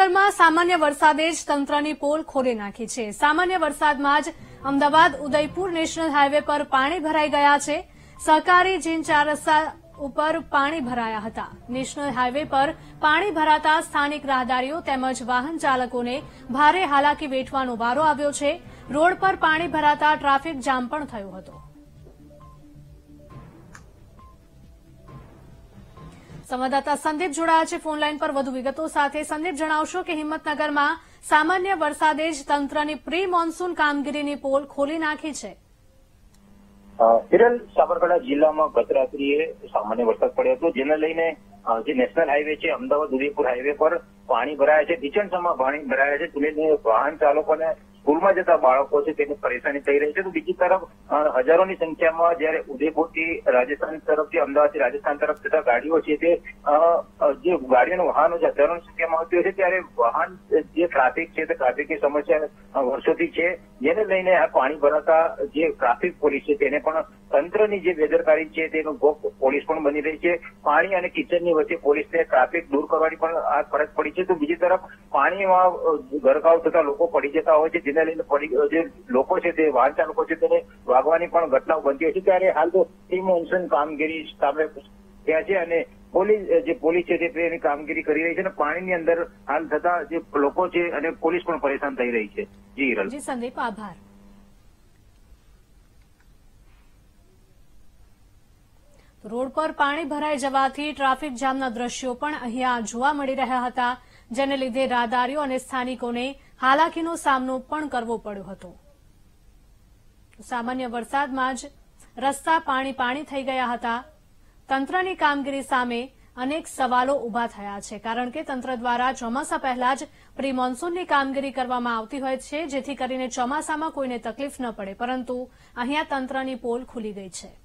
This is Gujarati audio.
જામનગરમાં સામાન્ય વરસાદે જ તંત્રની પોલ ખોલી નાખી છે। સામાન્ય વરસાદમાં જ અમદાવાદ ઉદયપુર નેશનલ હાઈવે પર પાણી ભરાઈ ગયા છે। સહકારી જીન 4 રસ્તા ઉપર પાણી ભરાયા હતા। નેશનલ હાઈવે પર પાણી ભરાતા સ્થાનિક રાહદારીઓ તેમજ વાહન ચાલકોને ભારે હાલાકી વેઠવાનો વારો આવ્યો છે। રોડ પર પાણી ભરાતા ટ્રાફિક જામ પણ થયો હતો। સંવાદદાતા સંદીપ જોડાયા છે ફોનલાઈન પર વધુ વિગતો સાથે। સંદીપ, જણાવશો કે હિંમતનગરમાં સામાન્ય વરસાદે જ તંત્રની પ્રી મોન્સૂન કામગીરીની પોલ ખોલી નાખી છે। હિરલ, સાબરકાંઠા જિલ્લામાં ગત રાત્રિએ સામાન્ય વરસાદ પડ્યો હતો, જેને લઈને જે નેશનલ હાઈવે છે અમદાવાદ ઉદયપુર હાઈવે પર પાણી ભરાયા છે। કિચનસમાં પાણી ભરાયા છે, જેને વાહન ચાલકોને સ્કૂલમાં જતા બાળકો છે તેને પરેશાની થઈ રહી છે। તો બીજી તરફ હજારોની સંખ્યામાં જયારે ઉદયપુરથી રાજસ્થાન તરફથી અમદાવાદથી રાજસ્થાન તરફ જતા ગાડીઓ છે તે જે ગાડીઓના વાહનો છે હજારોની સંખ્યામાં આવતી હોય છે, ત્યારે વાહન જે ટ્રાફિક છે તે ટ્રાફિકની સમસ્યા વર્ષોથી છે, જેને લઈને આ પાણી ભરાતા જે ટ્રાફિક પોલીસ છે તેને પણ તંત્રની જે બેદરકારી છે તેનો ભોગ પોલીસ પણ બની રહી છે। પાણી અને કિચનની વચ્ચે પોલીસને ટ્રાફિક દૂર કરવાની પણ આ ફરજ પડી છે। તો બીજી તરફ પાણીમાં ગરકાવ થતા લોકો પડી જતા હોય છે, જેને લઈને જે લોકો છે તે વાહન ચાલકો છે તેને વાગવાની પણ ઘટનાઓ બનતી હોય છે। ત્યારે હાલ તો પ્રી મોન્સૂન કામગીરી સામે ત્યાં છે અને પોલીસ છે તે તેની કામગીરી કરી રહી છે અને પાણીની અંદર હાલ થતા જે લોકો છે અને પોલીસ પણ પરેશાન થઈ રહી છે। જી હિરલ। જી સંદીપ, આભાર। રોડ પર પાણી ભરાઈ જવાથી ટ્રાફિક જામના દ્રશ્યો પણ અહીંયા જોવા મળી રહ્યા હતા, જેને લીધે રાહદારીઓ અને સ્થાનિકોને હાલાકીનો સામનો પણ કરવો પડ્યો હતો। સામાન્ય વરસાદમાં જ રસ્તા પાણી થઈ ગયા હતા। તંત્રની કામગીરી સામે અનેક સવાલો ઉભા થયા છે, કારણ કે તંત્ર દ્વારા ચોમાસા પહેલા જ પ્રી મોન્સૂનની કામગીરી કરવામાં આવતી હોય છે, જેથી કરીને ચોમાસામાં કોઈને તકલીફ ન પડે, પરંતુ અહીંયા તંત્રની પોલ ખુલી ગઈ છે।